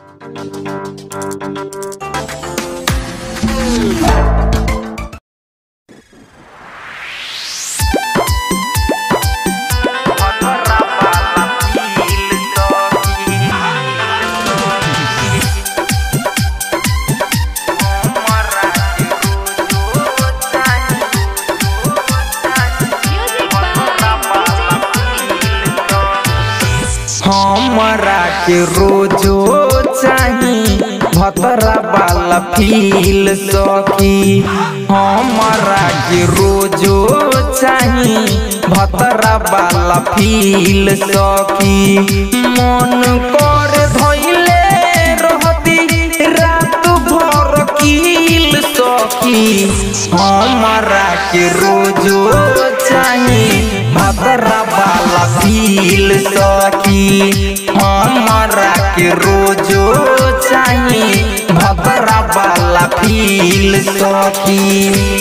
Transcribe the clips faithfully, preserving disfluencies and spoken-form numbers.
हमरा के रोजो चाही भतरा वाला फील सखी। हमरा के रोजो चाही भतरा वाला फील सखी। मन कर धइले रहती रात भर कील सखी। हमरा के रोजो चाही भतरा वाला फील सखी। हमरा के रोजो चाही भतरा वाला फील सखी।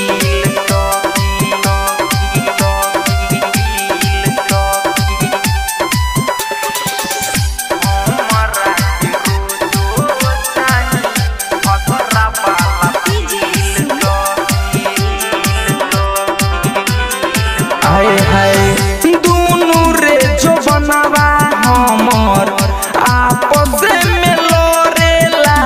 हाय हाय दुनु रे जो बनवा हमर आपस में लड़ेला।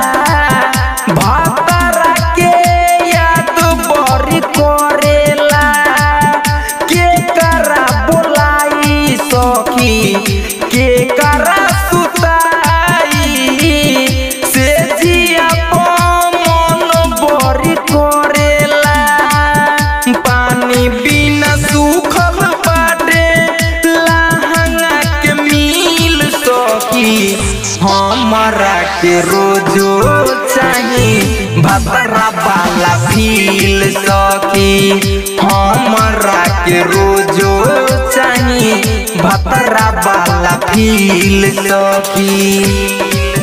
भतरा के याद बड़ी करेला। के करा बोलाई सखी के करा सुताई। से जिया मन बड़ी करेला। पानी बिना सूखल बाटे लहंगा के मिल सखी। हमरा के रोजो चाही भतरा वाला फील सखी। हमरा के रोजो चाही भतरा वाला फील सखी।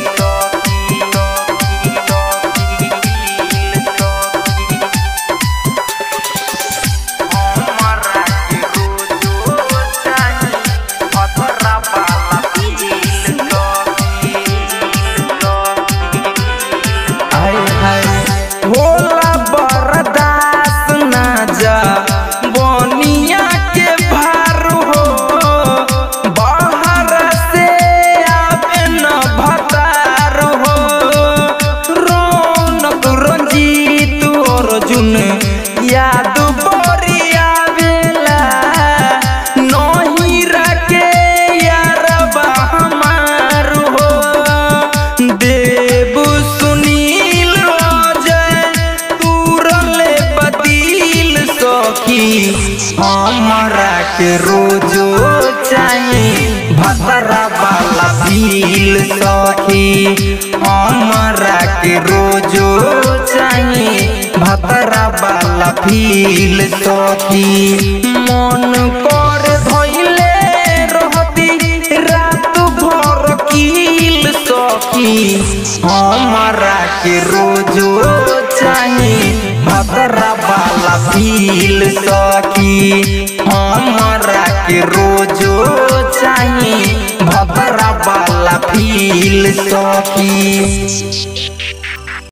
होला बर्दाश्त ना जा बनिया के भार हो। बाहर से आवे न भतार हो। रौनक रंजीत अर्जुन याद बड़ी आवेला। नहिरा के यारबा हमार हो। देव सुनील हमरा के रोजो चाही भतरा वाला फील सखी। हमरा के रोजो चाही भतरा वाला फील सखी। मन कर धइले रहती रात भर कील सखी। हमरा के रोजो चाही भतरा वाला फील सखी। हमरा के रोजो चाही भतरा वाला फील सखी।